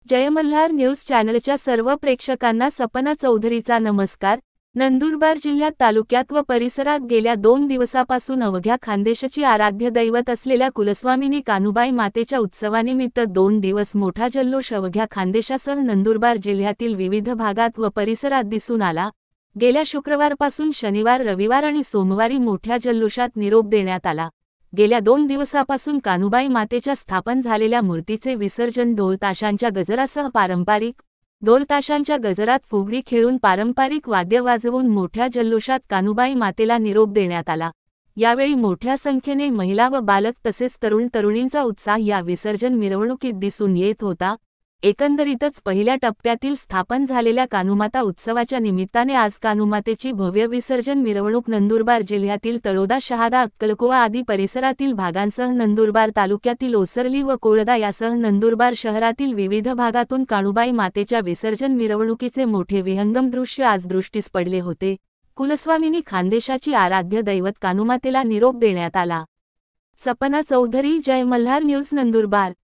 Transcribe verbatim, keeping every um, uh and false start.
जय Malhar news चॅनलच्या सर्व प्रेक्षकांना सपना चौधरीचा नमस्कार। नंदुरबार जिल्ह्यात तालुक्यात व परिसरात गेल्या दोन दिवसापासून अवघ्या खानदेशाची आराध्य दैवत असलेल्या कुलस्वामिनी कानुबाई मातेच्या उत्सवानिमित्त दोन दिवस मोठा जल्लोष अवघ्या खानदेशासह नंदुरबार जिल्ह्यातील विविध भागात व परिसरात दिसून आला। गेल्या शुक्रवारपासून शनिवार, रविवार आणि सोमवारी मोठ्या जल्लोषात निरोप देण्यात आला। गेल्या दोन दिवसापासून कानुबाई मातेच्या स्थापन झालेल्या मूर्तीचे विसर्जन ढोल ताशांच्या गजरासह पारंपरिक ढोल ताशांच्या गजरात फुगडी खेळून पारंपरिक वाद्य वाजवून मोठ्या जल्लोषात कानुबाई मातेला निरोप देण्यात आला। यावेळी मोठ्या संख्येने महिला व बालक तसेच तरुण तरुणींचा उत्साह या विसर्जन मिरवणुकीत दिसून येत होता। एकंदरीतच पहिल्या टप्प्यातील स्थापन झालेल्या कानुमाता उत्सवाच्या निमित्ताने आज कानुमातेची भव्य विसर्जन मिरवणूक नंदुरबार जिल्ह्यातील तळोदा, शहादा, अक्कलकुवा आदी परिसरातील भागांसह नंदुरबार तालुक्यातील ओसरली व कोळदा यासह नंदुरबार शहरातील विविध भागातून कानुबाई मातेच्या विसर्जन मिरवणुकीचे मोठे विहंगम दृश्य आज दृष्टीस पडले होते। कुलस्वामिनी खानदेशाची आराध्य दैवत कानुमातेला निरोप देण्यात आला। सपना चौधरी, जय मल्हार न्यूज, नंदुरबार।